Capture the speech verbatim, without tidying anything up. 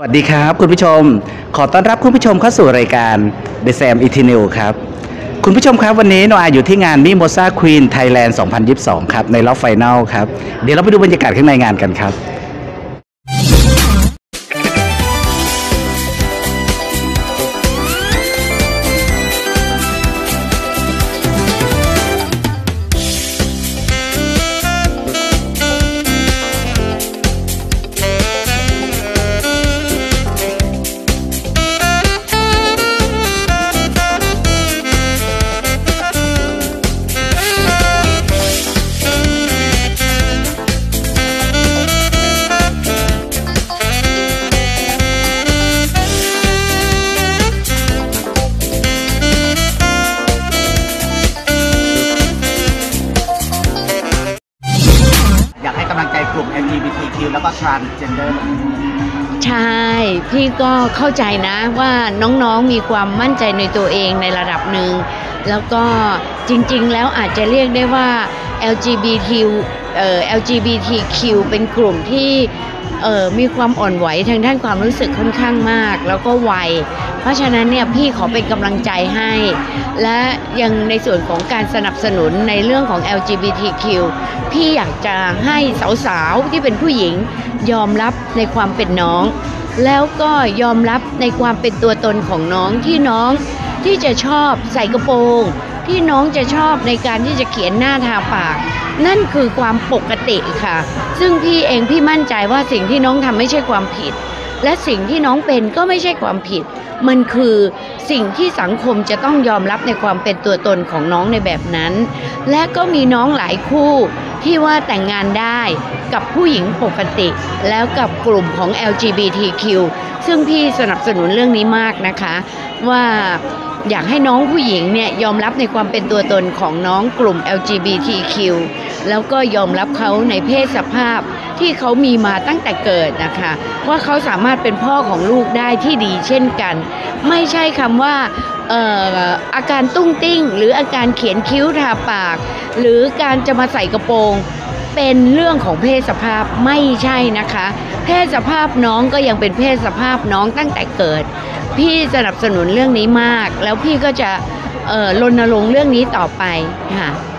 วัสดีครับคุณผู้ชมขอต้อนรับคุณผู้ชมเข้าสู่รายการ The Sam Eternal ครับคุณผู้ชมครับวันนี้โนอาอยู่ที่งาน Mimosa Queen Thailand สองพันยี่สิบสองครับในรอบไฟนอลครับเดี๋ยวเราไปดูบรรยากาศข้างในงานกันครับอยากให้กำลังใจกลุ่ม แอล จี บี ที คิว แล้วก็ Transgender ใช่พี่ก็เข้าใจนะว่าน้องๆมีความมั่นใจในตัวเองในระดับหนึ่งแล้วก็จริงๆแล้วอาจจะเรียกได้ว่า แอล จี บี ที เอ่อ แอล จี บี ที คิว เป็นกลุ่มที่เอ่อมีความอ่อนไหวทางด้านความรู้สึกค่อนข้างมากแล้วก็ไวเพราะฉะนั้นเนี่ยพี่ขอเป็นกำลังใจให้และยังในส่วนของการสนับสนุนในเรื่องของ แอล จี บี ที คิว พี่อยากจะให้สาวๆที่เป็นผู้หญิงยอมรับในความเป็นน้องแล้วก็ยอมรับในความเป็นตัวตนของน้องที่น้องที่จะชอบใส่กระโปรงที่น้องจะชอบในการที่จะเขียนหน้าทาปากนั่นคือความปกติค่ะซึ่งพี่เองพี่มั่นใจว่าสิ่งที่น้องทำไม่ใช่ความผิดและสิ่งที่น้องเป็นก็ไม่ใช่ความผิดมันคือสิ่งที่สังคมจะต้องยอมรับในความเป็นตัวตนของน้องในแบบนั้นและก็มีน้องหลายคู่ที่ว่าแต่งงานได้กับผู้หญิงปกติแล้วกับกลุ่มของ แอล จี บี ที คิว ซึ่งพี่สนับสนุนเรื่องนี้มากนะคะว่าอยากให้น้องผู้หญิงเนี่ยยอมรับในความเป็นตัวตนของน้องกลุ่ม แอล จี บี ที คิว แล้วก็ยอมรับเขาในเพศสภาพที่เขามีมาตั้งแต่เกิดนะคะว่าเขาสามารถเป็นพ่อของลูกได้ที่ดีเช่นกันไม่ใช่คำว่าเอ่ออาการตุ้งติ้งหรืออาการเขียนคิ้วทาปากหรือการจะมาใส่กระโปรงเป็นเรื่องของเพศสภาพไม่ใช่นะคะเพศสภาพน้องก็ยังเป็นเพศสภาพน้องตั้งแต่เกิดพี่สนับสนุนเรื่องนี้มากแล้วพี่ก็จะเอ่อรณรงค์เรื่องนี้ต่อไปค่ะ